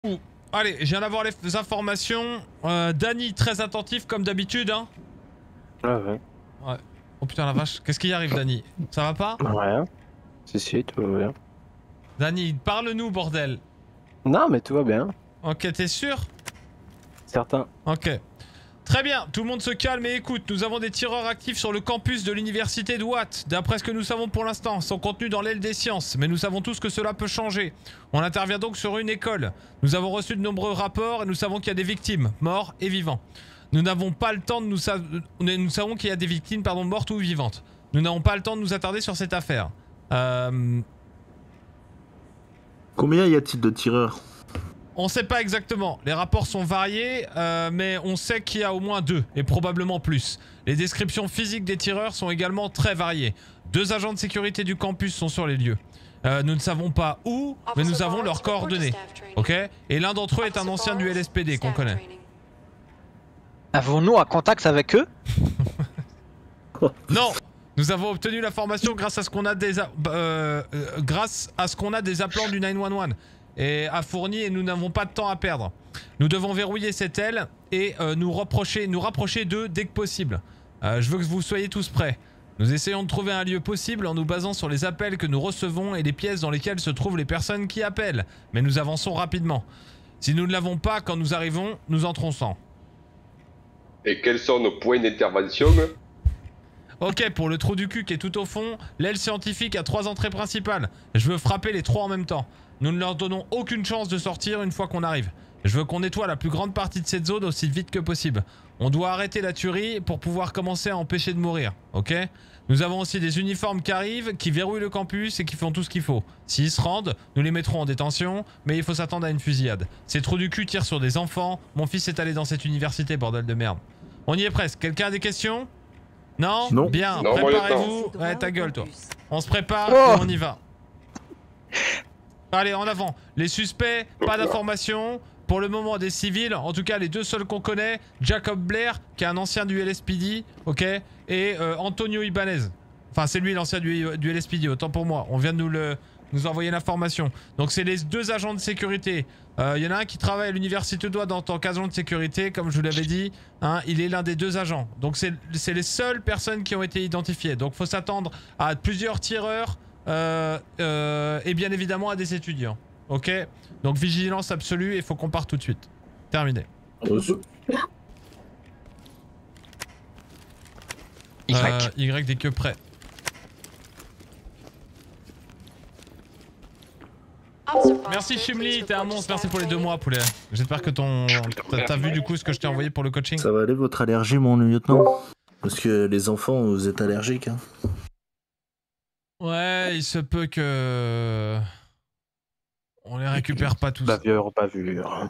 Ouh. Allez, je viens d'avoir les informations. Danny, très attentif comme d'habitude, hein. Ah ouais. Ouais. Oh putain la vache, qu'est-ce qui arrive, Danny? Ça va pas? Rien. Si, tout va bien. Danny, parle-nous, bordel. Non, mais tout va bien. Ok, t'es sûr? Certain. Ok. Très bien, tout le monde se calme et écoute, nous avons des tireurs actifs sur le campus de l'université de Watt. D'après ce que nous savons pour l'instant, ils sont contenus dans l'aile des sciences, mais nous savons tous que cela peut changer. On intervient donc sur une école. Nous avons reçu de nombreux rapports et nous savons qu'il y a des victimes, morts et vivants. Nous n'avons pas le temps de nous savons qu'il y a des victimes, pardon, mortes ou vivantes. Nous n'avons pas le temps de nous attarder sur cette affaire. Combien y a-t-il de tireurs? On sait pas exactement, les rapports sont variés, mais on sait qu'il y a au moins 2, et probablement plus. Les descriptions physiques des tireurs sont également très variées. 2 agents de sécurité du campus sont sur les lieux. Nous ne savons pas où, mais nous avons leurs coordonnées. Ok? Et l'un d'entre eux est un ancien du LSPD qu'on connaît. Avons-nous un contact avec eux? Non! Nous avons obtenu l'information grâce à ce qu'on a des appelants du 911 et a fourni, et nous n'avons pas de temps à perdre. Nous devons verrouiller cette aile et nous rapprocher d'eux dès que possible. Je veux que vous soyez tous prêts. Nous essayons de trouver un lieu possible en nous basant sur les appels que nous recevons et les pièces dans lesquelles se trouvent les personnes qui appellent. Mais nous avançons rapidement. Si nous ne l'avons pas quand nous arrivons, nous entrons sans. Et quels sont nos points d'intervention? Ok, pour le trou du cul qui est tout au fond, l'aile scientifique a 3 entrées principales. Je veux frapper les 3 en même temps. Nous ne leur donnons aucune chance de sortir une fois qu'on arrive. Je veux qu'on nettoie la plus grande partie de cette zone aussi vite que possible. On doit arrêter la tuerie pour pouvoir commencer à empêcher de mourir, ok? Nous avons aussi des uniformes qui arrivent, qui verrouillent le campus et qui font tout ce qu'il faut. S'ils se rendent, nous les mettrons en détention, mais il faut s'attendre à une fusillade. Ces trous du cul tirent sur des enfants. Mon fils est allé dans cette université, bordel de merde. On y est presque. Quelqu'un a des questions? Non? Non. Bien, Non, préparez-vous. Ouais, ta gueule, toi. On se prépare Oh, et on y va. Allez, en avant. Les suspects, pas d'informations. Pour le moment, des civils. En tout cas, les 2 seuls qu'on connaît. Jacob Blair, qui est un ancien du LSPD, ok? Et Antonio Ibanez. Enfin, c'est lui l'ancien du LSPD, autant pour moi. On vient de nous envoyer l'information. Donc, c'est les 2 agents de sécurité. Il y en a un qui travaille à l'université de Ouad en tant qu'agent de sécurité, comme je vous l'avais dit. Hein, il est l'un des 2 agents. Donc, c'est les seules personnes qui ont été identifiées. Donc, faut s'attendre à plusieurs tireurs et bien évidemment à des étudiants. Ok? Donc, vigilance absolue et il faut qu'on parte tout de suite. Terminé. Y dès que prêt. Merci Chimli, t'es un monstre, merci pour les 2 mois poulet. J'espère que t'as vu du coup ce que je t'ai envoyé pour le coaching. Ça va aller votre allergie, mon lieutenant? Parce que les enfants, vous êtes allergiques, hein? Ouais, il se peut que... On les récupère pas tous. Bavure, bavure.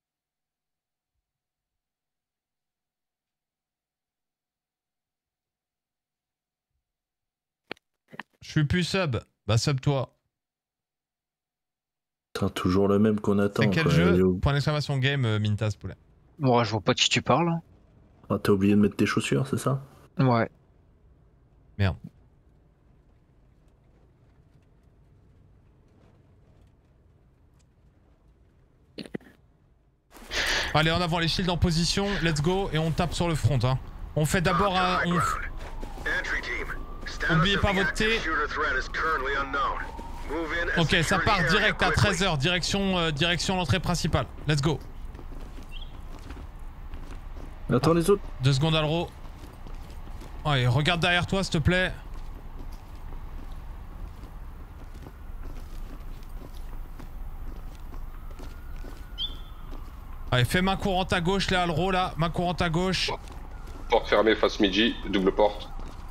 Je suis plus sub. Bah sub toi. Putain, toujours le même qu'on attend. C'est quel quoi. jeu? Point d'exclamation game, Mintas poulet. Bon, je vois pas de qui tu parles. Ah, t'as oublié de mettre tes chaussures, c'est ça? Ouais. Merde. Allez, en avant les shields en position, let's go, et on tape sur le front. Hein. On fait d'abord un... Oubliez pas votre thé. Ok, ça part direct à 13h, direction l'entrée principale. Let's go. Attends les autres. 2 secondes Alro. Allez, regarde derrière toi s'il te plaît. Allez, fais main courante à gauche là, Alro là, main courante à gauche. Porte fermée face midi, double porte.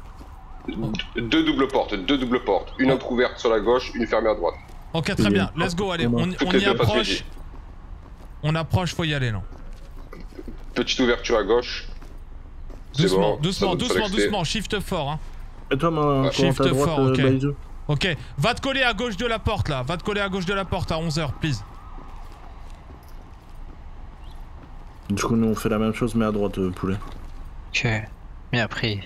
2 doubles portes, 2 doubles portes. Une entrouverte sur la gauche, une fermée à droite. Ok, très bien, let's go, allez, on y approche. On approche, faut y aller là. Petite ouverture à gauche. Doucement, Bon, doucement, shift fort hein. Et toi, ma Shift à droite, fort, ok. Baïzou. Ok, va te coller à gauche de la porte là, va te coller à gauche de la porte à 11h, please. Du coup, nous on fait la même chose, mais à droite, poulet. Ok. Bien pris.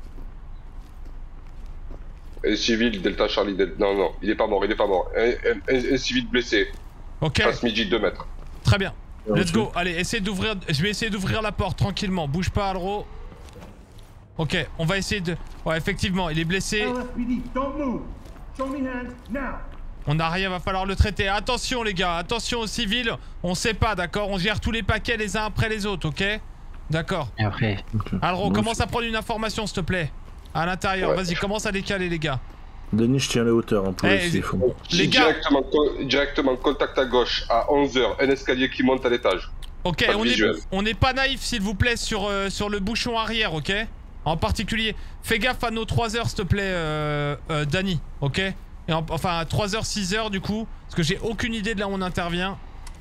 Un civil, Delta Charlie, non, il est pas mort, Un civil blessé. Ok. Face midi, 2 mètres. Très bien. Bien Let's reçu. go. Allez, essaye d'ouvrir. Je vais essayer d'ouvrir la porte tranquillement. Bouge pas, Alro. Ok, on va essayer de. Ouais, effectivement, il est blessé. LSPD, don't move. Show me hands now. On n'a rien, va falloir le traiter. Attention, les gars. Attention aux civils. On sait pas, d'accord? On gère tous les paquets les uns après les autres, ok? D'accord. Et après. Ok. Alro, Bien commence à prendre une information, s'il te plaît. À l'intérieur. Ouais. Vas-y, commence à décaler, les gars. Denis, je tiens les hauteurs, hein, pour Eh, les s'il faut. Les gars. Directement contact à gauche à 11h, un escalier qui monte à l'étage. Ok, Pas de visuel. on n'est pas naïf, s'il vous plaît, sur le bouchon arrière, ok? En particulier, fais gaffe à nos 3 heures, s'il te plaît, Danny, ok? Et enfin, 3 heures, 6 heures, du coup, parce que j'ai aucune idée de là où on intervient.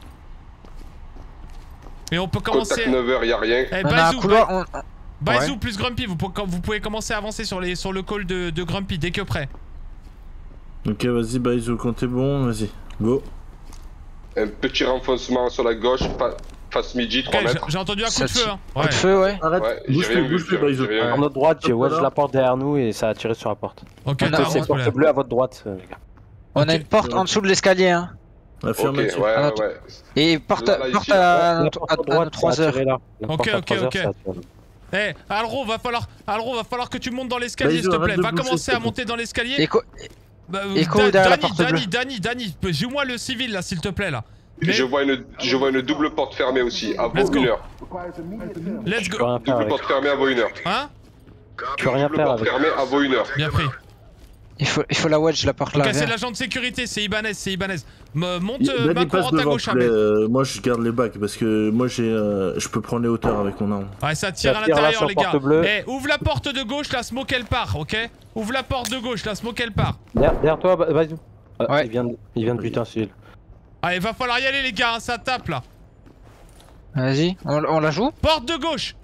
Et on peut commencer... Contact 9h, y'a rien. Eh, On a un Baizou, couloir. Baizou Ouais. plus Grumpy, vous pouvez commencer à avancer sur le call de Grumpy dès que prêt. Ok, vas-y, Baizou, quand t'es bon, vas-y. Go. Un petit renfoncement sur la gauche, face midi, 3 Ok, mètres. j'ai entendu un coup Ça de feu, tire. hein. Coup Ouais. de feu, ouais. Arrête, Ouais, j'ai bouge rien plus, vu, bouge plus, j'ai Baizou. rien vu. À notre droite, j'ai Hop là. wedge la porte derrière nous et ça a tiré sur la porte. Ok, On a- t'as C'est avance, porte Poulain. bleue à votre droite, les gars. On Ok. a une porte en dessous de l'escalier, hein. Ok, Affirmatif. ouais, Ah, ouais. Et porte, Là, porte ici, à, La porte à droite, 3 ça a heures. tiré là. La Ok, porte à ok, 3 heures, ok. ça a tiré là. Eh, Alro, va falloir que tu montes dans l'escalier, Baizou, s'il te plaît. arrête de Va bouger, commencer s'il te à plaît. monter dans l'escalier. Écho. Bah, Écho derrière la porte Danny, joue-moi le civil là, s'il te plaît là. Mais Je vois une double porte fermée aussi, à Let's vaut go. 1 heure. let's Je peux go. rien faire Double avec. porte fermée à vaut 1 heure. Hein? Je peux rien Double faire porte avec. fermée à vaut 1 heure. Bien pris. Il faut la wedge, la porte Ok, là. c'est viens. l'agent de sécurité, c'est Ibanez. Monte Danny, main passe courante à devant, gauche, poulet, Ahmed. moi, je garde les bacs parce que moi, je peux prendre les hauteurs avec mon arme. Ouais, ça tire Ça à tire là l'intérieur, sur les gars. porte bleue. Eh, ouvre la porte de gauche, la smoke elle part, ok? Ouvre la porte de gauche, la smoke elle part. Derrière toi, Baizou. Ouais. Il vient de buter un civil. Allez, va falloir y aller, les gars, hein, ça tape là. Vas-y, on la joue. Porte de gauche.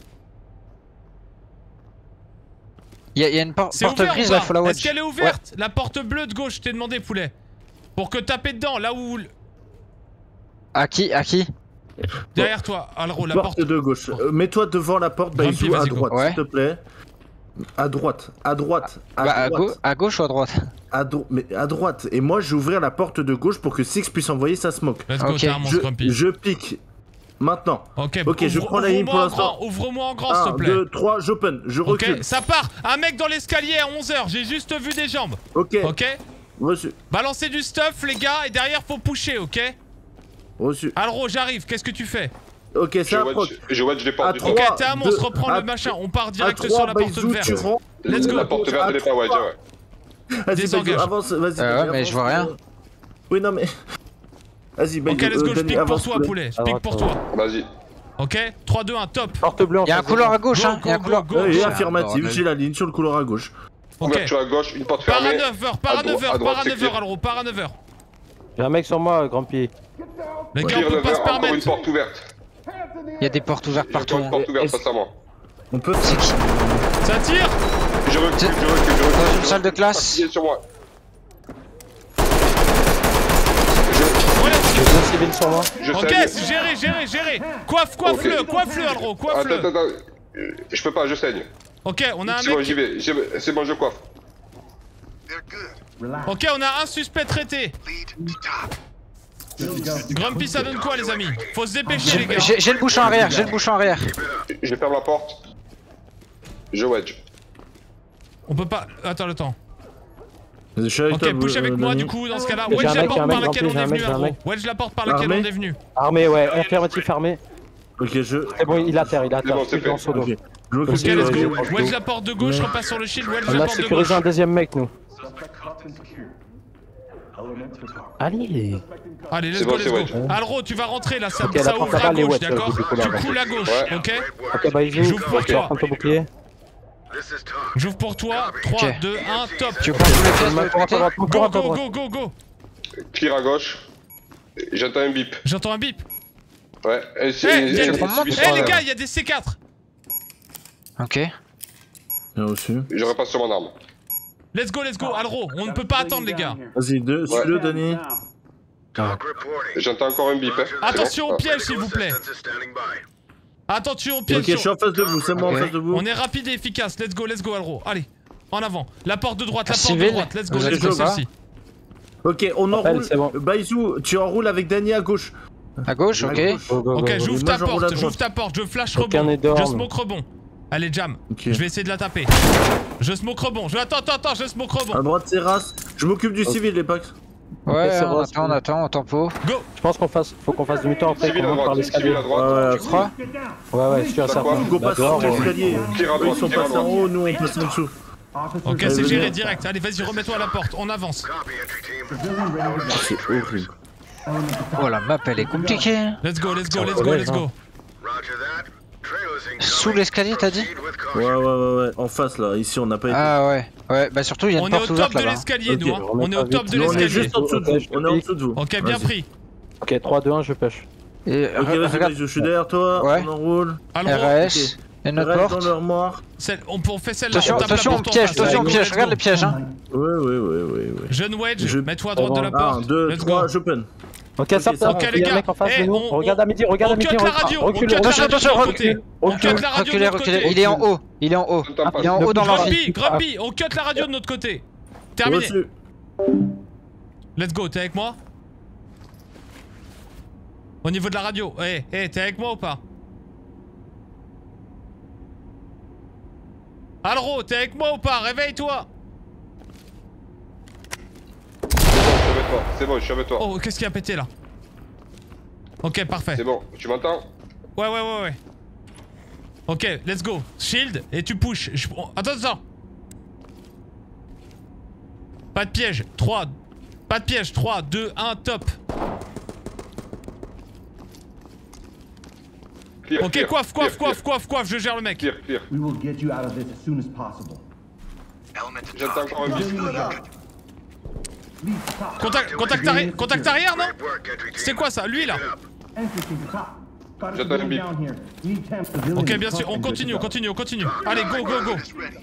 Il y a une porte C'est ouvert grise ou là, pas? faut la wedge. Est-ce qu'elle est ouverte? La porte bleue de gauche, je t'ai demandé, poulet. Pour que taper dedans, là où... À qui? Derrière toi, Alro, la porte... Porte de gauche. Mets-toi devant la porte, Grumpy, Baizou, à vas-y, go. droite, Ouais. s'il te plaît. À droite, à droite, Bah, à droite. à gauche ou à droite? Mais à droite. Et moi, je vais ouvrir la porte de gauche pour que Six puisse envoyer sa smoke. Let's go, Ok. t'es un monstre, Grumpy. Je pique. Maintenant. Ok, Ok, je prends la ligne pour l'instant. Ouvre-moi en grand, s'il 1, te plaît. 2, 3, j'open. Je Ok, recule. ça part. Un mec dans l'escalier à 11h, j'ai juste vu des jambes. Ok. Ok? Reçu. Balancez du stuff, les gars, et derrière, faut pusher, ok? Reçu. Alro, j'arrive, qu'est-ce que tu fais? Ok, Je ça approche. wedge les portes À du trois. Ok, fond. t'es un monstre, 2, reprends à- le machin, on part À direct 3, sur la porte Baizou, tu verte. rentres. Let's go. La porte verte, elle est pas wedge, ouais. Vas-y, Désengage. Baizou, avance, vas-y. ouais, avance, mais je vois rien. Oui, non, mais. Vas-y, Baizou. Ok, let's go, je Danny, pique pour avance, toi, poulet. poulet, je À pique droite, pour à toi. Vas-y. Ok? 3, 2, 1, top. Porte bleue en Il y a un face de couloir nous. à gauche, hein. Go, Il y a un go, couloir. go, go. Oui, Ah, affirmatif, bordel. j'ai la ligne sur le couloir à gauche. Ok. Ouverture à gauche, une porte Par à fermée. 9h, par à À droite, 9h, à droite, par à c'est 9h, clear. Alro, par à 9h. J'ai un mec sur moi, Grumpy. Les gars, Clear on peut 9 pas se heures, encore une permettre. porte ouverte. Il y a des portes ouvertes J'ai encore partout. une hein. porte ouverte Est-ce- face à moi. On peut. C'est qui? Ça tire. Je recule, C'est- je recule. Dans une salle de classe. Il est sur moi. Voilà. J'ai deux civils sur moi. Je Ok, saigne. géré. Coiffe-le, coiffe-le, Alro, Attends, coiffe-le. attends. Je peux pas, je saigne. Ok, on a un C'est bon, mec. j'y vais. C'est bon, je coiffe. Ok, on a un suspect traité. Grumpy, ça donne quoi, les amis? Faut se dépêcher, les gars. J'ai le bouchon arrière, Je ferme la porte. Je wedge. On peut pas. Attends le temps. Je suis avec Ok, toi, push avec moi, Danny. du coup, dans ce cas-là. J'ai Wedge un la mec, porte j'ai un par mec, laquelle on j'ai un est mec, venu, j'ai un Alro. mec. Wedge la porte par laquelle Armé on est venu. Armé, ouais, affirmatif armé. Ok, C'est bon, il atterre, C'est bon, c'est Je suis en fait. solo. Ok. Je recule. Ok, let's go. Ok. Wedge la porte de gauche, Mais- repasse sur le shield, wedge On la a porte de sécurisé gauche. un deuxième mec, nous. Allez. Allez, let's C'est go, bon, let's c'est go. wedge. Alro, tu vas rentrer là, ça, Ok, la ça porte ouvre à là-bas, elle est gauche, wedge, d'accord? du coup, Tu là-bas. coules à gauche, Ouais. ok? Ok, Baizou, J'ouvre pour toi. prends ton bouclier. J'ouvre pour toi. 3, Ok. 2, 1, top. Tu prends tous les pièces de Main l'autre courante côté? à droite, main Go, courante à go, droite. go, go, go. Clear à gauche. J'entends un bip. J'entends un bip. Ouais. Et Eh, c'est. y a je des- prends mon celui eh, sur les la- gars, il y a des C4. Ok. Bien reçu. Je repasse sur mon arme. Let's go, Alro. On ne peut pas attendre, les gars. Vas-y, suis-le, Danny. J'entends encore un bip. Hein. C'est Attention bon au piège, s'il vous plaît. Attention au Ok, piège. je suis en face de vous, c'est moi en Ok. face de vous. On est rapide et efficace. Let's go, Alro. Allez, en avant. La porte de droite, la Un porte de civil. droite. Let's go, Vous let's êtes go, chaud, celle-ci. Ok, on Appelle, enroule. c'est bon. Baizou, tu enroules avec Danny à gauche. À gauche, ok. Go, go, Ok, go, go. j'ouvre Moi, ta j'enroule à porte, droite. j'ouvre ta porte, je flash Ok, on est rebond, dehors, je mais- smoke rebond. Allez, jam, Ok. je vais essayer de la taper. Je smoke rebond, attends, je smoke À rebond. droite, terrasse. Je m'occupe du civil, les packs. Ouais, c'est on Ross, attend, on tempo. Go. Je pense faut qu'on fasse demi-temps après Civil qu'on à monte par droite, l'escalier. civil à droite. Tu crois? Get down. Ouais, sûr et certain. Go Bah, passe dehors, sur l'escalier. Tire à Eux, ils droite, sont tire à passés en droite. haut, nous, on passe en dessous. Officers Ok, Allez, c'est venez. géré direct. Allez, vas-y, remets-toi à la porte, on avance. civilian ready to go. C'est horrible. Element to Oh, la map, elle est compliquée. hein. Let's go. Roger that. Sous l'escalier, t'as dit? Ouais. En face, là. Ici, on n'a pas été. Ah ouais. Ouais, bah surtout, il y a On une est au porte top ouverte de là-bas. l'escalier, Ok, nous. Hein. remets On est pas au top vite. de Nous, on est l'escalier. juste en dessous de vous. On est en dessous de vous. Ok, bien Vas-y. pris. Ok, 3, 2, 1, je pêche. Et Ok, vas-y, regarde, je suis derrière toi. Ouais. On enroule. Alro, RS, et notre Reste porte. dans leur mort. on fait celle-là. Attention, on tape la attention, porte en piège, face. attention, Allez, go, piège, let's regarde go. les pièges, hein. Ouais. Jeune wedge, Je- mets-toi à droite de la 1, porte. 2, Let's 3, go. j'open. Ok, ça part. Ok, Il les y a un gars, mec en face eh, de nous. on- Regarde à midi, regarde à On midi. cut la radio, on Recule, cut la recule. radio de attention, notre côté. On cut la radio de Reculez, notre reculez. côté. Il est en haut, il est en haut. Attends, Il est en haut dans l'amphi. Grumpy, on cut la radio de notre côté. Terminé. Reçu. Let's go, t'es avec moi? Au niveau de la radio, t'es avec moi ou pas? Alro, t'es avec moi ou pas? Réveille-toi! C'est bon, je suis avec toi. Oh, qu'est-ce qui a pété là? Ok, parfait. C'est bon, tu m'entends? Ouais. Ok, let's go. Shield et tu push. Attends. Pas de piège. 3. Pas de piège. 3, 2, 1, top. Clear, Ok, clear, coiffe. Je gère le mec. Clear. We will get you out of this as soon as possible. J'entends encore un bis. Civilian is up. Lead to top. Contact arrière, non? C'est quoi ça? Lui là? Entry team to top. Got a J'attends un civilian bip. down here. Need 10 civilians. Ok, bien sûr. top On and good to continue. go. Allez, go.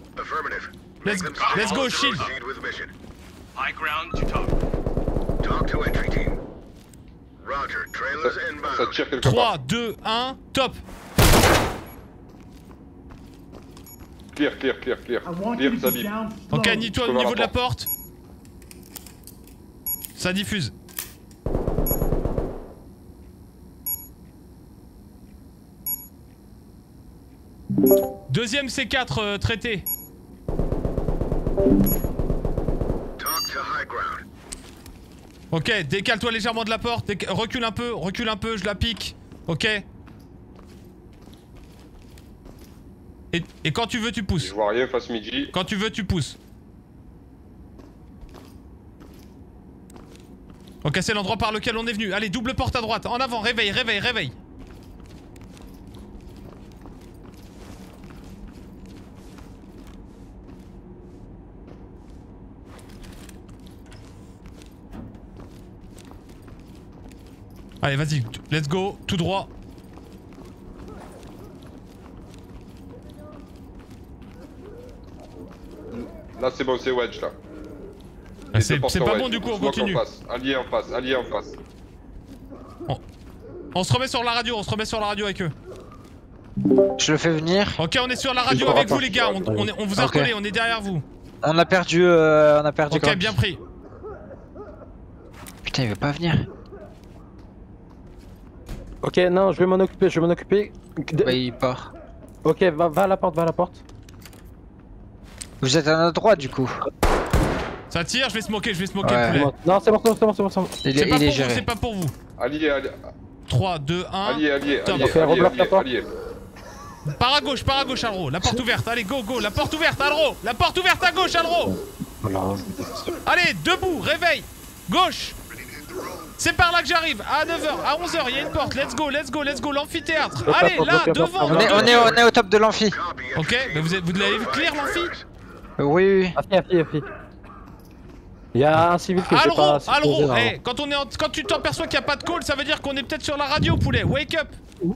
Let's go, shield. High ground to talk. Talk to entry team. Roger, trailers Ça inbound. tire quelque 3, part. 2, 1, top. Clear. I want you Clear, to ça get bip. down Ok, slow. nie-toi Je au peux niveau voir de la la porte. Ça diffuse. Deuxième C4 traité. Talk to high ground. Ok, décale-toi légèrement de la porte. Recule un peu, je la pique. Ok. Et quand tu veux, tu Je pousses. vois rien face midi. Quand tu veux, tu pousses. Ok, c'est l'endroit par lequel on est venu. Allez, double porte à droite. En avant, réveille. Allez, vas-y, let's go, tout droit. Là c'est bon, c'est wedge là. Ah, Les c'est deux portes pas wedge. bon du coup, on Smoke continue. en face. Allié en face. On se remet sur la radio, avec eux. Je le fais venir. Ok, on est sur la radio Je avec repars. vous les gars, on vous a Ok. recollé, on est derrière vous. On a perdu Ok, Grumpy. bien pris. Putain, il veut pas venir. Ok, non, je vais m'en occuper. Bah, il part. Ok, va à la porte. Vous êtes à notre droite du coup. Ça tire, je vais smoker Ouais. le poulet. Non, c'est bon. Il C'est pas est pour vous, géré. c'est pas pour vous. Allié. 3, 2, 1. Top. Ok, rebloque la porte. Par à gauche, Alro. La porte ouverte, allez, go. La porte ouverte, Alro. La porte ouverte à gauche, Alro. Voilà. Allez, debout, réveil. Gauche. C'est par là que j'arrive. À 9h, à 11h, il y a une porte. Let's go, l'amphithéâtre. Allez, là, devant. On est au top de l'amphi. Ok, mais vous l'avez vu clear, l'amphi? Oui. Afi. Il y a un civil que j'ai pas... Alro, quand tu t'aperçois qu'il n'y a pas de call, ça veut dire qu'on est peut-être sur la radio, poulet. Wake up.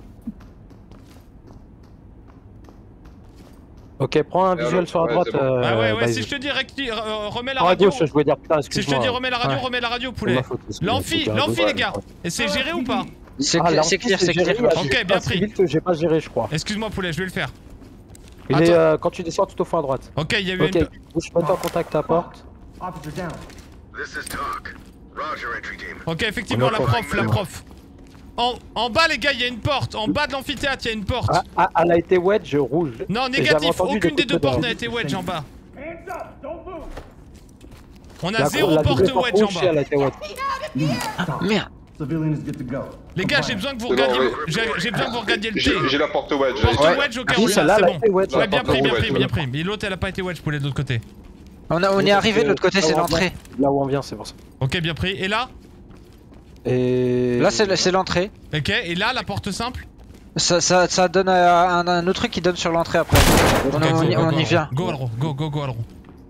Ok, prends un visuel sur la ouais, droite. c'est bon. Ah ouais, vas-y. si je te dis remets la Radio, radio. je voulais dire putain, Si je excuse-moi. te dis remets la radio, poulet. L'amphi, les gars. Et c'est géré ou pas? C'est Ah, clair, l'amphi, c'est clair. géré, Ok, il y a bien un pris. civil que j'ai pas géré, je crois. Excuse-moi, poulet, je vais le faire. Il est quand tu descends tout au fond à droite. Ok, il y a eu Ok, une. bouge pas, t'es en contact à porte. Officer down. This is talk. Roger, entry team. Ok, effectivement, la prof. En bas, les gars, il y a une porte. En bas de l'amphithéâtre, il y a une porte. Elle a été wedge rouge. Non, Et j'avais négatif. entendu Aucune des deux coups de portes dehors. n'a été wedge en bas. Hands up, don't move. On a La 0 double porte wedge en rouge, bas. elle a été wedge. Merde. Civilian is good to go. Les gars, j'ai besoin que vous C'est bon, regardiez. ouais. J'ai besoin que vous regardiez le T. J'ai la porte wedge. Porte Ouais. wedge, ok, Oui, on celle-là, elle a c'est été bon. wedge. Ouais, bien pris, bien wedge, pris, ouais. bien pris. Mais l'autre, elle a pas été wedge pour les autres côtés. On est arrivé de l'autre côté, c'est Là où on l'entrée. vient. Là où on vient, c'est pour ça. Ok, bien pris. Et là? Et. Là, c'est l'entrée. Ok, et là, la porte simple? Ça donne un autre truc qui donne sur l'entrée après. Ok, On y vient. Go, Alro, go, Alro.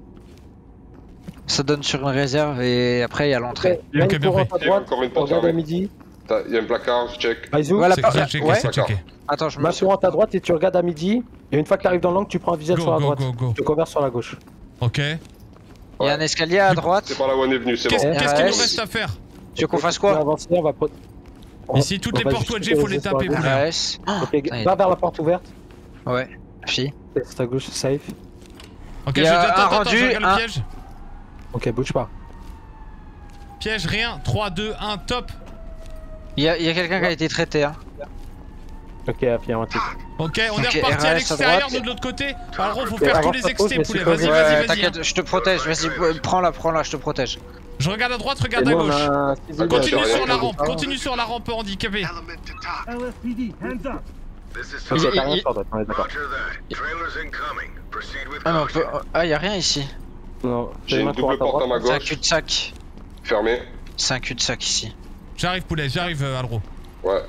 Ça donne sur une réserve et après il y a l'entrée. Il y a Ok, une bien courante pris. à droite. Encore une porte Regarde à fermée. midi. Il y a un placard, je check. Aizou, Voilà. C'est checké, ouais. c'est checké. Attends, je me ma courante à droite et tu regardes à midi. Et une fois que tu arrives dans l'angle, tu prends un visuel sur la Go, droite. go, go. Tu converses sur la gauche. Ok. Il y a un escalier à droite. C'est par là où on est venu, c'est Qu'est-ce bon. qu'est-ce qu'il nous RS. reste à faire? Tu veux qu'on fasse On va quoi? avancer, on va. Ici, toutes les portes wedge, il faut les taper, poulet. RS. Ok, va vers la porte ouverte. Ouais. Fille. C'est à gauche, safe. Ok, Il y a un attends, rendu, je regarde le un- piège. Ok, bouge pas. Piège, rien. 3, 2, 1, top. Il y a quelqu'un qui a été traité. Hein. Ok, appuyez un titre. Ok, on est Ok, reparti à RS à l'extérieur, droite. nous de l'autre côté. Alors, faut Ok, faire tous avance les pas trop, excès, je vais poulet. supprimer. Vas-y, Ouais, vas-y, vas-y. t'inquiète, je te protège. Vas-y, prends-la, je te protège. Je regarde à droite, Et regarde à nous, on gauche. a un civil Continue Ouais, sur ouais, la ouais. rampe, continue sur la rampe handicapé. Element to top. LSPD, hands up. This is Ok, Il- t'as rien il- sur droite, on est d'accord. Roger that. Trailers incoming. Proceed with Ah non, on peut... caution. Ah, y a rien ici. Non, J'ai ma une double courante à porte à droite. ma C'est un gauche, cul-de-sac. fermée. C'est un cul-de-sac ici. J'arrive, poulet, j'arrive, Alro. Ouais.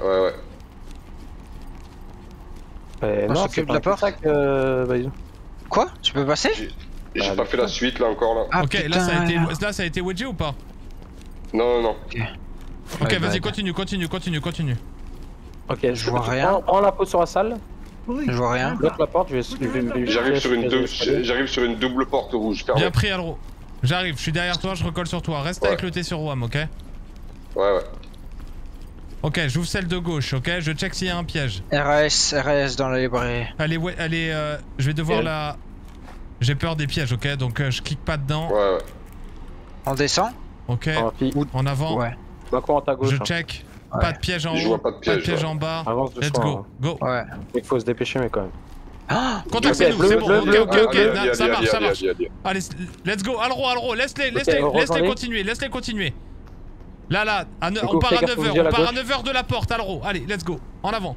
On Non, s'occupe c'est de la pas un porte. cul-de-sac, Baïsou. Quoi? Tu peux passer? J'ai pas fait la suite là encore là. Ah, Ok, putain, là, ça a été wedgé ou pas? Non. Ok, Ouais, vas-y, bah, continue. Ok, Je vois rien. Prends la peau sur la salle. Police, Je vois rien. hands Bloque up. la porte, je vais. J'arrive sur une double porte rouge, fermée. Bien pris, Alro. J'arrive, je suis derrière toi, je recolle sur toi. Reste Ouais. avec le T sur WAM, ok? Ouais. Ok, j'ouvre celle de gauche, ok? Je check s'il y a un piège. RS dans la librairie. Allez, je vais devoir Ok. la... J'ai peur des pièges, ok? Donc je clique pas dedans. Ouais. On descend? Ok, Fille, en avant. Ouais. ma courante à gauche. Je hein. check. Ouais. Pas de piège en Je haut, vois pas de piège, ouais. en bas. Avance Let's doucement. go, go. Ouais. Il faut se dépêcher, mais quand même. Ah! Contactez-nous, bleu, c'est bon. bleu, Ok, bleu, ok, bleu, ok. bleu. Non, ça marche, ça marche. Allez. Allez, let's go. Alro, laisse-les rejoins-les. continuer, laisse-les continuer. Là, coup, on part fais à gaffe 9h, aux yeux à on la part à gauche. 9h de la porte, Alro. Allez, let's go. En avant.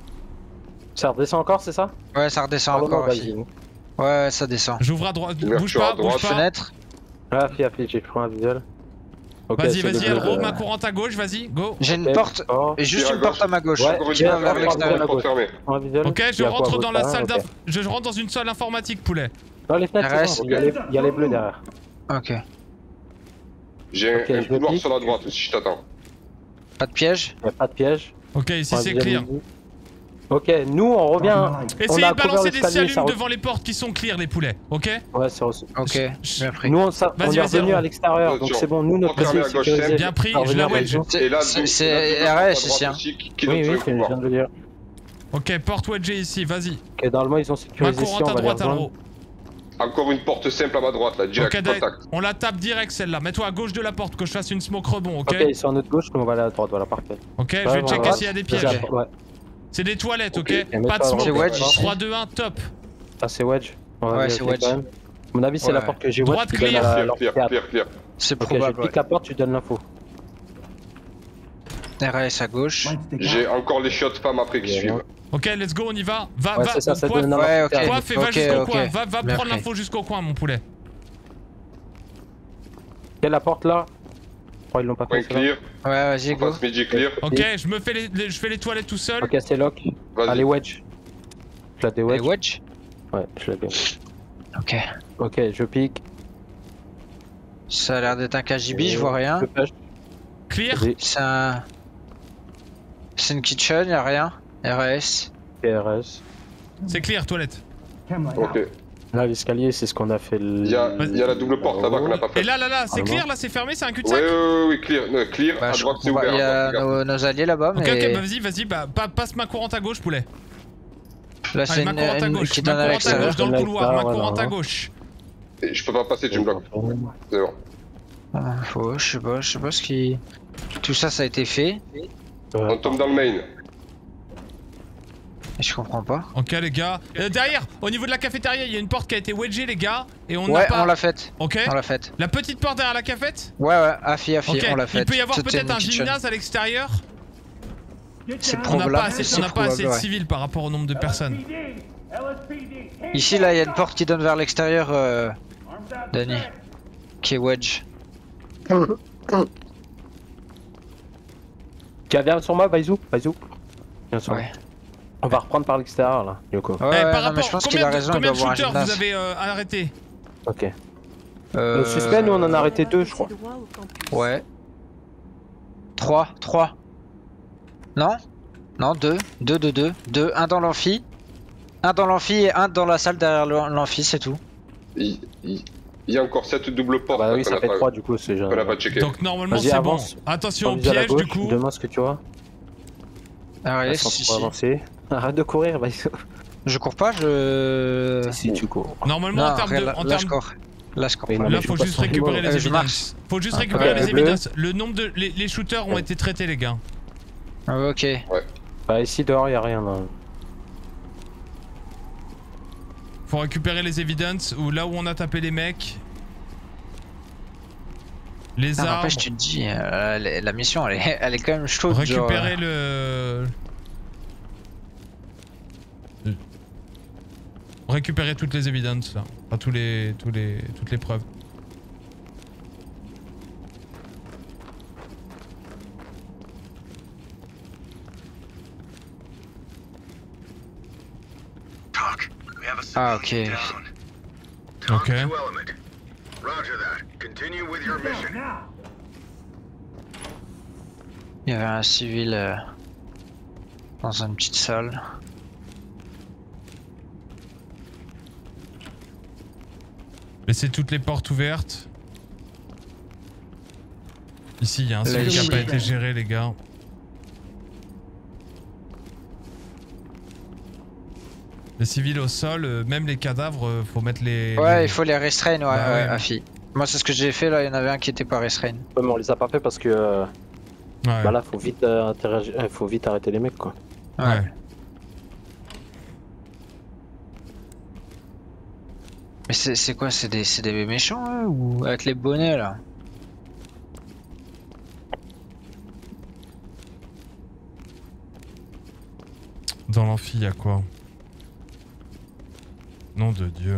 Ça redescend encore, c'est ça? Ouais, ça redescend Pardon, encore vas-y. ici. Ouais, ça descend. J'ouvre à droite, bouge Ouverture à pas, bouge droite. pas. Fenêtre. Ah, fille, j'ai pris un visuel. Ok, Vas-y, c'est le Alro, bleu, ma courante à gauche, vas-y, go. J'ai une Ok, porte. d'accord. Et juste Tire à une porte gauche. à ma gauche. Ouais, Encore une j'ai porte un fermée, vers encore une l'extérieur. porte fermée. Prends un visuel. Ok, je Il y a quoi, rentre votre dans la part, salle ok. je rentre dans une salle informatique, poulet. Non, les fenêtres, c'est RS. bon, il y a les bleus derrière. Ok. J'ai Ok, un je couloir pique. sur la droite aussi, je t'attends. Pas de piège. Il n'y a pas de piège. Ok, ici Prends un c'est visuel clear. midi. Ok, nous on revient. On Essayez a de balancer couvert des l'escalier, ça salumes re- devant les portes qui sont clear, les poulets, ok? Ouais, c'est reçu. Ok. Bien pris. Nous on Vas-y, est vas-y, revenu Ron. à l'extérieur, donc c'est bon, nous notre Porte fermée position à gauche, sécurisée. Bien pris, À je la revenir wedge. dans le Et là, C'est double porte à RS droite ici, hein. aussi qui Oui, donne sur oui, le je viens couloir. de le dire. Ok, porte wedgée ici, vas-y. Ok, normalement ils ont Ma sécurisé ici, courante on à va les droite, rejoindre. Alro. Encore une porte simple à ma droite là, direct Ok, contact. on la tape direct celle-là. Mets-toi à gauche de la porte que je fasse une smoke rebond, ok? Ok, ils sont à notre gauche, nous on va aller à droite, voilà, parfait. Ok, je Ouais, vais ouais, checker ouais. s'il y a des Vas-y, pièges. ouais. C'est des toilettes, ok? Ok. Et Pas de mets-toi smoke. C'est wedge ici. 3, 2, 1, top. Ah, c'est wedge. On va Ouais, vérifier c'est wedge. quand même. À mon avis, c'est Ouais. la porte que j'ai Droite wedge qui donne clear. à Clear, l'amphithéâtre. clear. C'est Ok, je probable. pique la porte, tu donnes l'info. RS à gauche. J'ai encore les shots femmes après qui suivent. Ok, let's go, on y va. Va, Ouais, va, c'est ça, ça coiffe, donne un Ouais, ok. amphithéâtre. coiffe et va Ok, jusqu'au ok. coin. Va Bien prendre pris. l'info jusqu'au coin, mon poulet. Ok, la porte là. Oh, ils l'ont pas Point fait. celle-là. clear, Ouais, vas-y, go. face midi clear. Ok, je fais les toilettes tout seul. Ok, c'est lock. Allez, Vas-y. wedge. Je la Et déwedge. wedge. Ouais, je la bien. Ok. Ok, je pique. Ça a l'air d'être un KGB, je vois rien. Je push. Clear. Vas-y, C'est un. C'est une kitchen, y'a rien. RS. PRS. C'est clear, toilette. Ok. Là, l'escalier, c'est ce qu'on a fait. Il y a la double porte là-bas qu'on n'a pas Et fait. là, c'est Ah, clair, non. là, c'est fermé, c'est un Ouais, cul-de-sac. oui, clear. Clear, Bah, à je droite c'est comprends pas. ouvert. Il y a Regarde. nos alliés là-bas, Ok, mais. ok, vas-y, passe ma courante à gauche, poulet. Là, c'est Allez, ma courante à une gauche, qui ma donne à courante à l'extérieur. gauche dans le Là, couloir, ma voilà. courante à gauche. Et je peux pas passer, tu me bloques. C'est bon. Ah, je sais pas ce qui. Tout ça, ça a été fait. On tombe dans le main. Je comprends pas. Ok les gars. Derrière, au niveau de la cafétéria, il y a une porte qui a été wedgée les gars. Et on n'a Ouais, pas... on l'a faite. Ok. On l'a faite. La petite porte derrière la cafette. Ouais, Afi, Ok. on l'a faite. Il peut y avoir C'était peut-être un une kitchen. gymnase à l'extérieur. C'est On n'a probable. pas assez, c'est on n'a pas assez de probable, ouais. civils par rapport au nombre de personnes. Ici, là, il y a une porte qui donne vers l'extérieur, Danny. Qui est wedge. Tiens, viens sur moi, Baizou. Viens sur moi. Ouais. On va reprendre par l'extérieur là, Yoko. Ouais, Eh, ouais, par non, mais je pense qu'il a raison, il combien doit de avoir un shooters vous gymnase. avez arrêté? Ok. Le suspect, nous on en a arrêté 2, je crois. Ouais. 3. Non? Non, 2. 2. 1 dans l'amphi. 1 dans l'amphi et 1 dans la salle derrière l'amphi, c'est tout. Il y a encore 7 doubles portes. Bah oui, qu'on ça a fait pas- 3 du coup, c'est genre. On l'a pas checké. Donc normalement Vas-y, c'est bon. avance. Attention au Vise à la piège du gauche, coup. Demande ce que tu vois. Ah ouais, Sans si. trop avancer. Arrête de courir, Baizou. Je cours pas, Si tu cours. Normalement en termes de... là, en là, termes- je cours. Là, je cours Oui, pas. non, mais Là je faut passe juste sur récupérer le les je évidences. Faut juste Ah, récupérer ouais, les le bleu. évidences. Le nombre de... Les shooters ont été traités les gars. Ah, ok. Bah ici dehors, y'a rien là. Faut récupérer les evidences ou là où on a tapé les mecs. Les Non, arbres. n'empêche, tu te dis, la mission, elle est quand même chaude. Récupérer le... Récupérer toutes les evidences là. Enfin toutes les preuves. Talk. We have a Ah, civilian ok. down. Talk Okay. to element. Roger that. Continue with your mission. Il y avait un civil dans une petite salle. Laissez toutes les portes ouvertes. Ici, il y a un Là, civil qui ici. n'a pas été géré, les gars. Les civils au sol, même les cadavres, faut mettre les... Ouais, il faut les restreindre, ouais, Bah ouais, ouais. Afi. Moi, c'est ce que j'ai fait là, il y en avait un qui était pas restreint. Ouais, mais on les a pas fait parce que Ouais. bah là, faut vite interagir, faut vite arrêter les mecs quoi. Ouais. Mais c'est quoi? C'est des méchants, eux, ou avec les bonnets là? Dans l'amphi, il y a quoi? Nom de Dieu.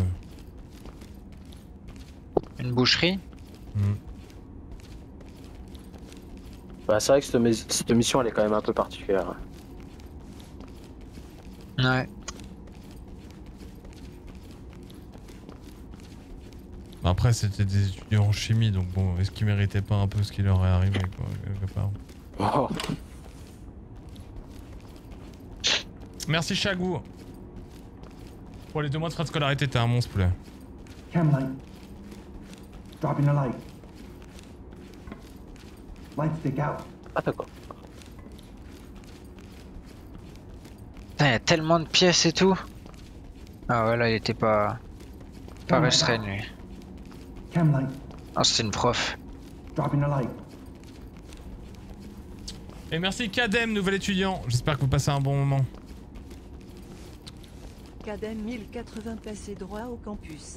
Une boucherie? Hmm. Bah c'est vrai que cette mission elle est quand même un peu particulière. Ouais. Après, c'était des étudiants en chimie, donc bon, est-ce qu'ils méritaient pas un peu ce qui leur est arrivé, quoi, quelque part. Oh. Merci, Chagou. Pour les 2 mois de frais de scolarité, t'es un monstre, poulet. Cam light. Dropping the light. Light stick out. Ah d'accord. Putain, y a tellement de pièces et tout. Ah ouais, là, il était pas restreint, lui. Cam light. Ah, c'était une prof. Dropping the light. Et merci, Kadem, nouvel étudiant. J'espère que vous passez un bon moment. Cadem 1080 passé droit au campus.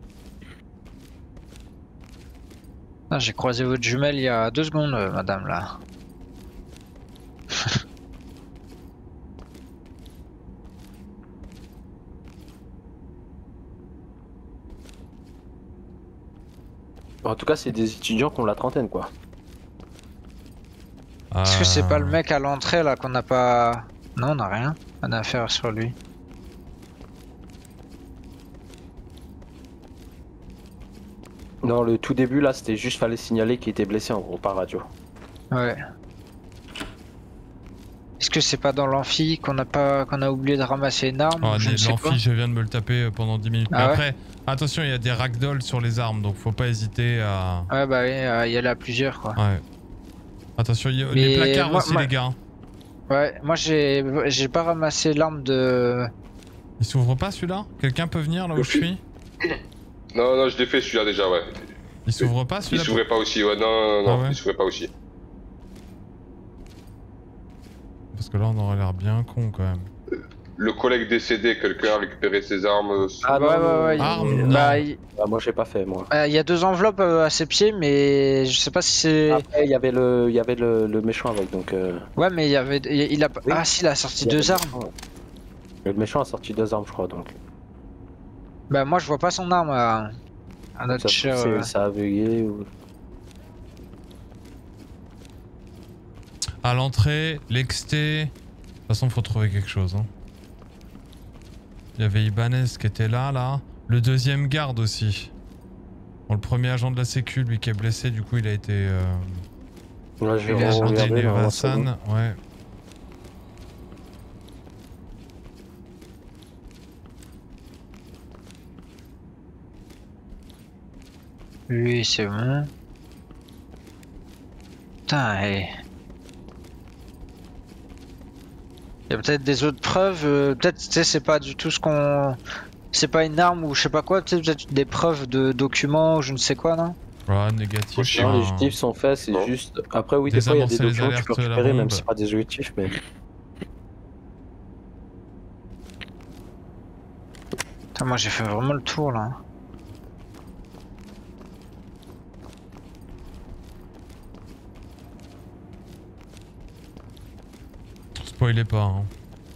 Ah, j'ai croisé votre jumelle il y a 2 secondes, madame, là. En tout cas, c'est des étudiants qui ont la trentaine quoi. Est-ce que c'est pas le Ah. mec à l'entrée, là, qu'on n'a pas... Non, on n'a rien. On a affaire sur lui. Dans le tout début là, c'était juste fallait signaler qu'il était blessé en gros par radio. Ouais. Est-ce que c'est pas dans l'amphi qu'on a oublié de ramasser une arme? Oh, ou je ne sais quoi. l'amphi, je viens de me le taper pendant 10 minutes. Ah Mais ouais après, attention, il y a des ragdolls sur les armes, donc faut pas hésiter à... Ouais, bah oui, il y en a plusieurs, quoi. Ouais. Attention, les Mais placards moi- aussi, moi- les gars. Ouais, moi j'ai pas ramassé l'arme de... Il s'ouvre pas celui-là? Quelqu'un peut venir là où je suis? Non, non, je l'ai fait celui-là déjà, ouais. Il s'ouvre pas Il celui-là? s'ouvrait pas aussi, ouais, non, non, non, Ah ouais il s'ouvrait pas aussi. parce que là on aurait l'air bien con quand même. Le collègue décédé, quelqu'un a récupéré ses armes. Ah non, ouais. Armes, Bah, Ah, moi j'ai pas fait moi. il y a 2 enveloppes à ses pieds, mais je sais pas si c'est. Après il y avait le méchant avec donc. Ouais, mais il a. Oui. Ah, si, il a sorti il y avait 2 le armes. méchant, ouais. Le méchant a sorti 2 armes je crois donc. Bah, moi je vois pas son arme à notre cher. Ça a bugué ou. À l'entrée, l'exté. De toute façon, faut trouver quelque chose. Hein. Il y avait Ibanez qui était là. Le deuxième garde aussi. Bon, le premier agent de la sécu, lui qui est blessé, du coup, il a été. Là je Il vais a regarder Daniel là, Hassan, ouais. Lui, c'est bon. Putain, hey. Il y a peut-être des autres preuves, peut-être, tu sais, c'est pas du tout ce qu'on... C'est pas une arme ou je sais pas quoi, peut-être des preuves de documents ou je ne sais quoi, non? Ouais, négatif. Possible. Non, hein. les objectifs sont faits, c'est Non. juste. Après, oui, des fois, il y a des Désamorcer les documents que tu peux alertes, la récupérer, même bombe. si c'est pas des objectifs, mais. Putain, moi j'ai fait vraiment le tour là. Spoilez pas. Hein.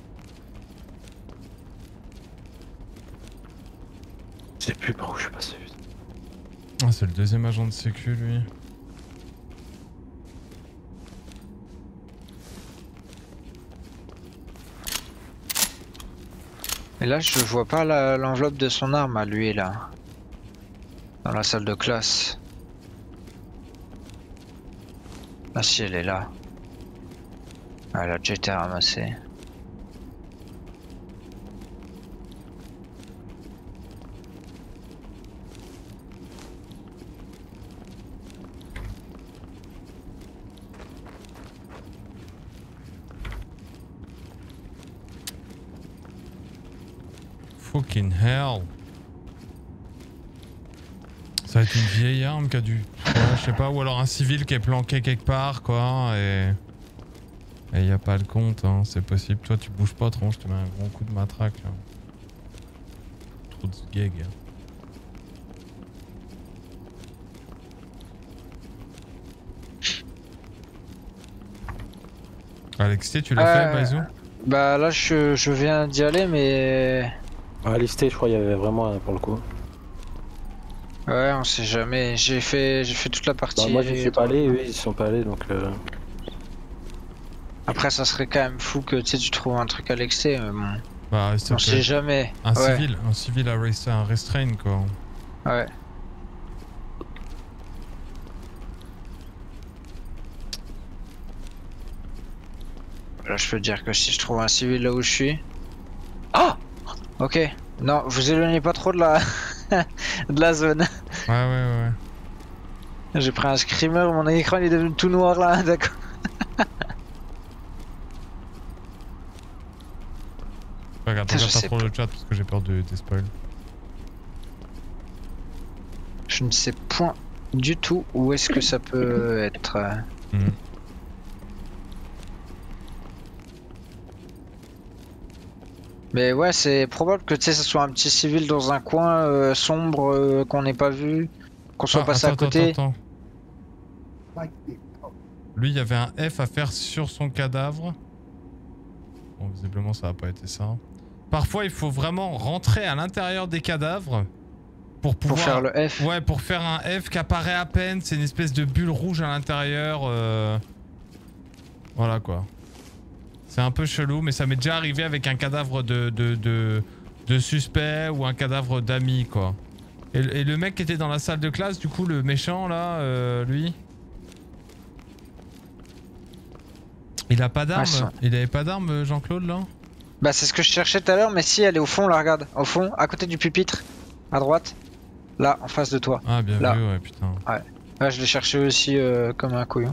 Je sais plus par où je suis passé. Ah, c'est le deuxième agent de sécu, lui. Et là je vois pas l'enveloppe de son arme à lui là. Dans la salle de classe. Ah si, elle est là. Ah, elle a déjà été ramassée. Fucking hell. Ça va être une vieille arme qui a dû... Ouais, je sais pas, ou alors un civil qui est planqué quelque part, quoi, et... Et y a pas le compte, hein, c'est possible. Toi, tu bouges pas trop, je te mets un gros coup de matraque, là. Trop de gag. Alexis, tu l'as fait, Baizou? Bah là je viens d'y aller mais... À listé, je crois, il y avait vraiment un pour le coup. Ouais, on sait jamais. J'ai fait toute la partie. Bah, moi, je suis pas allé, eux, ils sont pas allés donc. Après, ça serait quand même fou que tu trouves un truc à l'excès, mais bon. Bah, On sait jamais. Un Ouais. civil a un restraint, quoi. Ouais. Là, je peux te dire que si je trouve un civil là où je suis. Ah! Ok. Non, vous éloignez pas trop de la de la zone. Ouais. J'ai pris un screamer, mon écran il est devenu tout noir là, d'accord. Regarde Je pas sais trop le chat parce que j'ai peur des spoils. Je ne sais point du tout où est-ce que ça peut être. Mais ouais, c'est probable que ça soit un petit civil dans un coin sombre qu'on n'ait pas vu, qu'on soit passé à côté. Attends. Lui, il y avait un F à faire sur son cadavre. Bon, visiblement, ça n'a pas été ça. Parfois, il faut vraiment rentrer à l'intérieur des cadavres pour pouvoir... Pour faire le F. Ouais, pour faire un F qui apparaît à peine. C'est une espèce de bulle rouge à l'intérieur. Voilà, quoi. C'est un peu chelou, mais ça m'est déjà arrivé avec un cadavre de suspect ou un cadavre d'ami, quoi. Et le mec qui était dans la salle de classe, du coup, le méchant, là, lui... Il a pas d'arme? Il avait pas d'arme, Jean-Claude, là? Bah c'est ce que je cherchais tout à l'heure, mais si, elle est au fond, là, regarde. Au fond, à côté du pupitre. À droite. Là, en face de toi. Ah, bien là. vu, ouais, putain. Ouais. Là, je l'ai cherché aussi comme un couillon.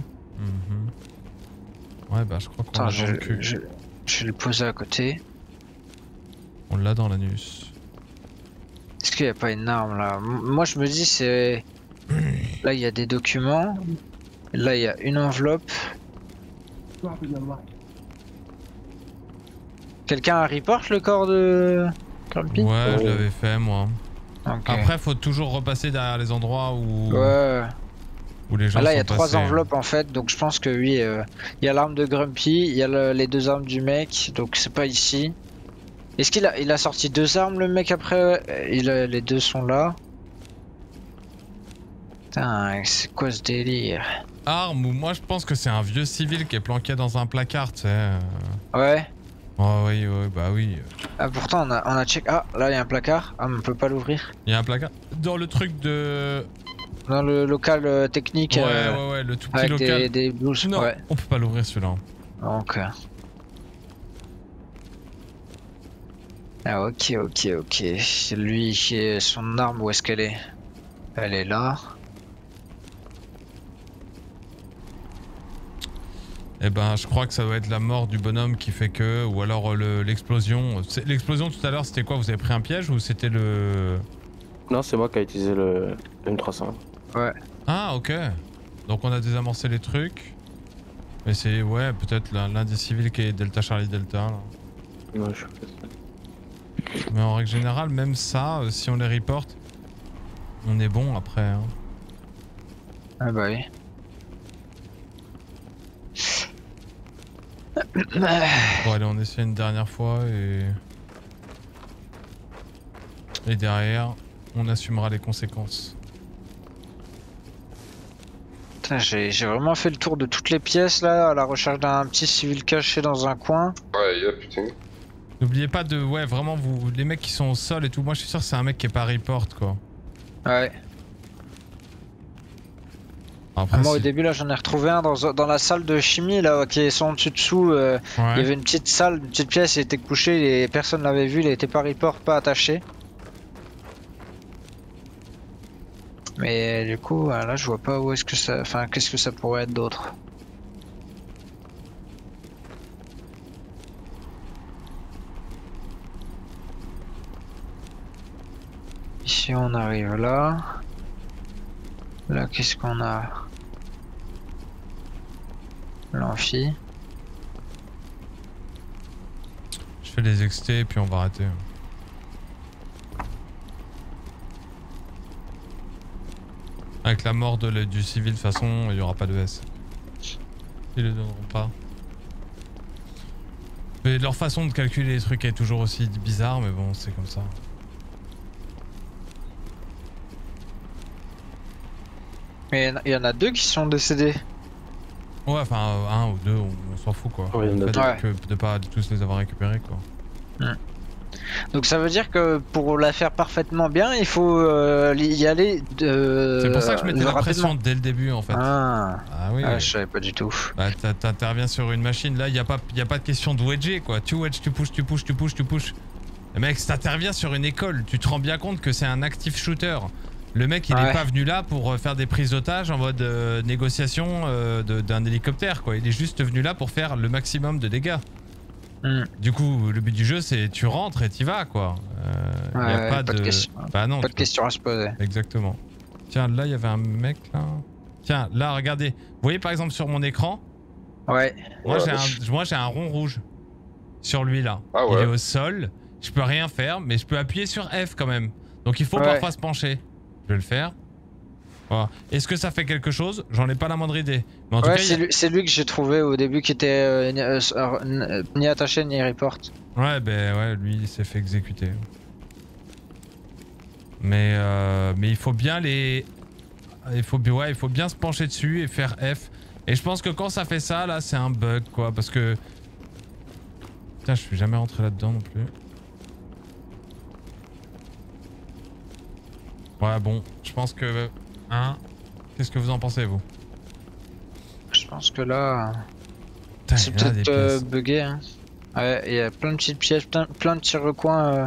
Ouais, bah je crois qu'on Attends, l'a dans le cul. je vais le poser à côté. On l'a dans l'anus. Est-ce qu'il n'y a pas une arme, là? Moi, je me dis, c'est... Là, il y a des documents. Là, il y a une enveloppe. Quelqu'un a report le corps de Grumpy? Ouais, je l'avais fait moi. Ok. Après, faut toujours repasser derrière les endroits où, Ouais. où les gens Là, il y a sont 3 passés. enveloppes en fait, donc je pense que oui, il y a l'arme de Grumpy, il y a les 2 armes du mec, donc c'est pas ici. Est-ce qu'il a sorti 2 armes le mec après? Les 2 sont là. Putain, c'est quoi ce délire? Arme ou moi je pense que c'est un vieux civil qui est planqué dans un placard, tu sais. Ouais. Oh oui, ouais, bah oui. Ah, pourtant on a check. Ah, là il y a un placard. Ah, mais on peut pas l'ouvrir. Il y a un placard. Dans le truc de... Dans le local technique. Ouais, le tout petit avec local. des blouses. Non, Ouais. on peut pas l'ouvrir celui-là. Donc. Ah, ok. Lui, son arme, où est-ce qu'elle est? Elle est là. Eh ben, je crois que ça doit être la mort du bonhomme qui fait que... Ou alors l'explosion. L'explosion tout à l'heure, c'était quoi? Vous avez pris un piège ou c'était le... Non, c'est moi qui ai utilisé le M300. Ouais. Ah, ok. Donc on a désamorcé les trucs. Mais c'est, ouais, peut-être l'un des civils qui est Delta Charlie Delta, là. Ouais, je fais ça. Mais en règle générale, même ça, si on les reporte, on est bon après. Hein. Ah bah oui. Bon allez, on essaie une dernière fois et derrière, on assumera les conséquences. Putain, j'ai vraiment fait le tour de toutes les pièces là, à la recherche d'un petit civil caché dans un coin. Ouais, y'a putain. N'oubliez pas de, ouais, vraiment, vous, les mecs qui sont au sol et tout, moi je suis sûr que c'est un mec qui est pas report quoi. Ouais. Après, Moi au début là j'en ai retrouvé un dans la salle de chimie là qui est son dessus. ouais. Il y avait une petite salle, une petite pièce, il était couché et personne l'avait vu, il était pas report, pas attaché. Mais du coup là je vois pas où est-ce que ça. Enfin qu'est-ce que ça pourrait être d'autre. Ici on arrive là. Là qu'est-ce qu'on a? L'amphi. Je fais les XT et puis on va arrêter. Avec la mort du civil, de toute façon, il n'y aura pas de S. Ils le donneront pas. Mais leur façon de calculer les trucs est toujours aussi bizarre, mais bon, c'est comme ça. Mais il y en a 2 qui sont décédés. Ouais, enfin, un ou deux, on s'en fout quoi. Ouais, il y en a Le fait deux. de pas tous les avoir récupérés quoi. Donc ça veut dire que pour la faire parfaitement bien, il faut y aller de. C'est pour ça que je mettais la pression rapidement. dès le début en fait. Ah, oui. ah je savais pas du tout. Bah t'interviens sur une machine, là y a pas de question de wedger quoi. Tu wedge, tu pushes. Le mec, si t'interviens sur une école, tu te rends bien compte que c'est un active shooter. Le mec il est pas venu là pour faire des prises d'otages en mode négociation d'un hélicoptère quoi. Il est juste venu là pour faire le maximum de dégâts. Du coup, le but du jeu c'est tu rentres et t'y vas quoi. Y a pas de question. Bah non. Pas de question à se poser. Exactement. Tiens, là il y avait un mec là. Tiens, là regardez. Vous voyez par exemple sur mon écran. Ouais. Moi j'ai un rond rouge sur lui là. Ah ouais. Il est au sol. Je peux rien faire, mais je peux appuyer sur F quand même. Donc il faut parfois se pencher. Je vais le faire. Voilà. Est-ce que ça fait quelque chose? J'en ai pas la moindre idée. Mais en tout cas, c'est lui que j'ai trouvé au début qui était ni attaché ni report. Ouais, ben ouais, lui il s'est fait exécuter. Mais il faut bien les... Il faut bien se pencher dessus et faire F. Et je pense que quand ça fait ça, là, c'est un bug quoi. Parce que... Putain, je suis jamais rentré là-dedans non plus. Ouais, bon, je pense que... Hein? Qu'est-ce que vous en pensez, vous? Je pense que là... Putain, c'est peut-être bugué. Hein. Ouais, il y a plein de petites pièces, plein de petits recoins.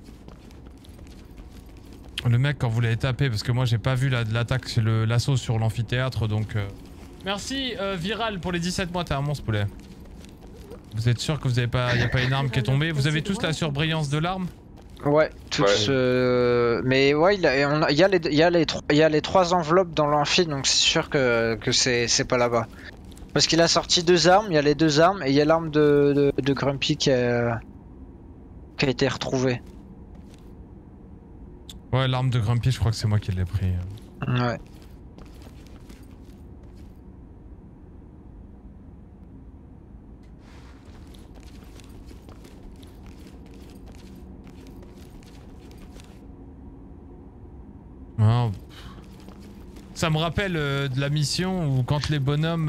Le mec, quand vous l'avez tapé, parce que moi j'ai pas vu l'attaque, c'est l'assaut sur l'amphithéâtre, donc... Merci, Viral, pour les 17 mois, t'es un monstre, poulet. Vous êtes sûr que vous avez pas... Y a pas une arme qui est tombée? Vous avez tous la surbrillance de l'arme? Ouais, tous. Mais ouais, il y a les 3 enveloppes dans l'amphi, donc c'est sûr que c'est pas là-bas. Parce qu'il a sorti 2 armes, il y a les 2 armes et il y a l'arme de Grumpy qui est qui a été retrouvé. Ouais, l'arme de Grumpy, je crois que c'est moi qui l'ai pris. Ouais. Oh. Ça me rappelle de la mission où quand les bonhommes...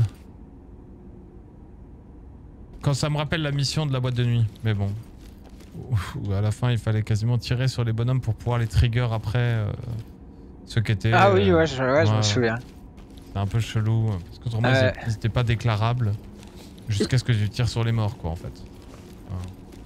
Quand ça me rappelle la mission de la boîte de nuit, mais bon. Où à la fin il fallait quasiment tirer sur les bonhommes pour pouvoir les trigger après ceux qui étaient... Ah oui, ouais, je me souviens. C'est un peu chelou, parce qu'autrement ils étaient pas déclarables. Jusqu'à ce que tu tires sur les morts quoi en fait. Voilà.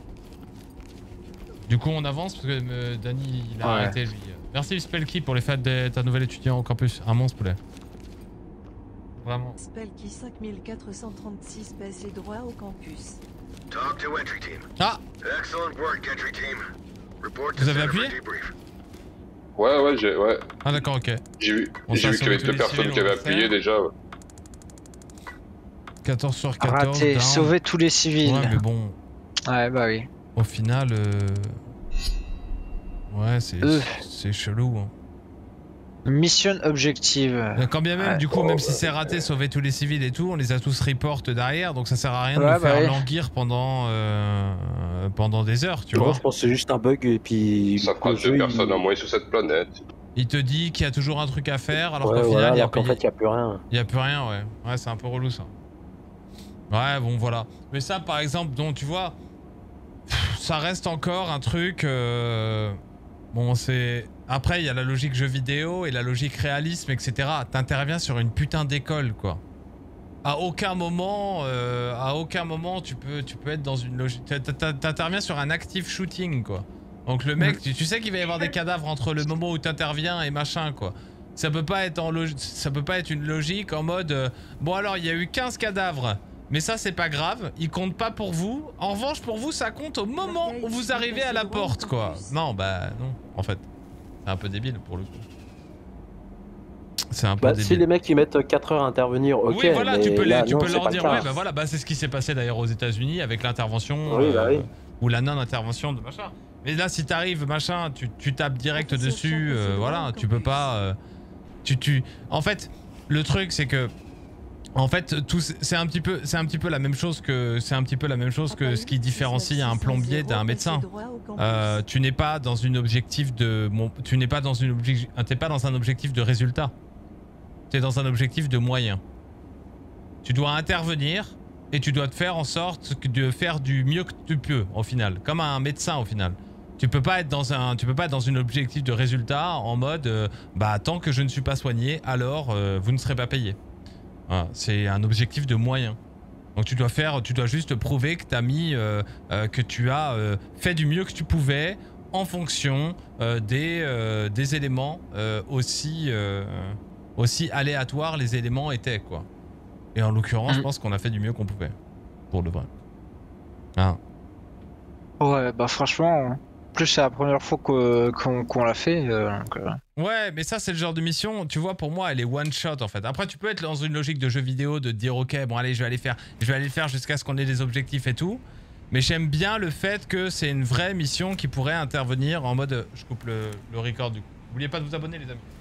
Du coup on avance parce que Danny il a arrêté lui. Merci Spelky pour les fêtes de ta nouvelle étudiant au campus. Un monstre poulet. Vraiment. Spelky 5436 passé droit au campus. Talk to entry team. Ah! Excellent work, entry team. Report to Vous avez center for appuyé? debrief. Ouais. Ah d'accord, ok. J'ai vu Bon, qu'il y avait 2 personnes qui avaient appuyé déjà. Ouais. 14 sur 14. Raté, down. sauver tous les civils. Ouais mais bon, Ouais, bah oui. au final... Ouais c'est chelou hein. Mission objective. Quand bien même, du coup, même si c'est raté, sauver tous les civils et tout, on les a tous report derrière, donc ça sert à rien de nous faire languir pendant des heures, tu vois. Je pense que c'est juste un bug et puis. Ça fera 2 personnes en moins sur cette planète. Il te dit qu'il y a toujours un truc à faire, alors Ouais, qu'au voilà, final, alors qu'en fait, il n'y a plus rien. il y a plus rien, ouais. Ouais, c'est un peu relou ça. Ouais, bon, voilà. Mais ça, par exemple, donc tu vois, ça reste encore un truc. Bon, c'est. Après, il y a la logique jeu vidéo et la logique réalisme, etc. T'interviens sur une putain d'école, quoi. À aucun moment, tu peux être dans une logique. T'interviens sur un active shooting, quoi. Donc le mec, tu sais qu'il va y avoir des cadavres entre le moment où t'interviens et machin, quoi. Ça peut pas être ça peut pas être une logique en mode bon alors il y a eu 15 cadavres. Mais ça c'est pas grave, ils comptent pas pour vous. En revanche pour vous ça compte au moment où vous arrivez à la porte quoi. Non bah non en fait. C'est un peu débile pour le coup. C'est un peu débile. Si les mecs ils mettent 4 heures à intervenir, ok. Oui voilà, mais tu peux là, leur dire ouais bah voilà, bah c'est ce qui s'est passé d'ailleurs aux États-Unis avec l'intervention ou la non-intervention de machin. Mais là si t'arrives machin, tu tapes direct dessus, voilà, tu peux pas en fait, le truc c'est que en fait, c'est un petit peu la même chose que ce qui différencie un plombier d'un médecin. Tu n'es pas dans un objectif de résultat. Tu es dans un objectif de moyen. Tu dois intervenir et tu dois te faire en sorte de faire du mieux que tu peux au final, comme un médecin au final. Tu peux pas être dans un objectif de résultat en mode bah tant que je ne suis pas soigné, alors vous ne serez pas payé. Voilà, c'est un objectif de moyen. Donc tu dois juste prouver que que tu as fait du mieux que tu pouvais en fonction des éléments aussi aléatoires les éléments étaient quoi. Et en l'occurrence, je pense qu'on a fait du mieux qu'on pouvait. Pour de vrai. Ah. Ouais, bah franchement, plus c'est la première fois qu'on l'a fait. Ouais, mais ça c'est le genre de mission, tu vois, pour moi elle est one shot en fait. Après tu peux être dans une logique de jeu vidéo de te dire ok bon allez je vais aller le faire jusqu'à ce qu'on ait des objectifs et tout. Mais j'aime bien le fait que c'est une vraie mission qui pourrait intervenir en mode... Je coupe le record du coup. N'oubliez pas de vous abonner les amis.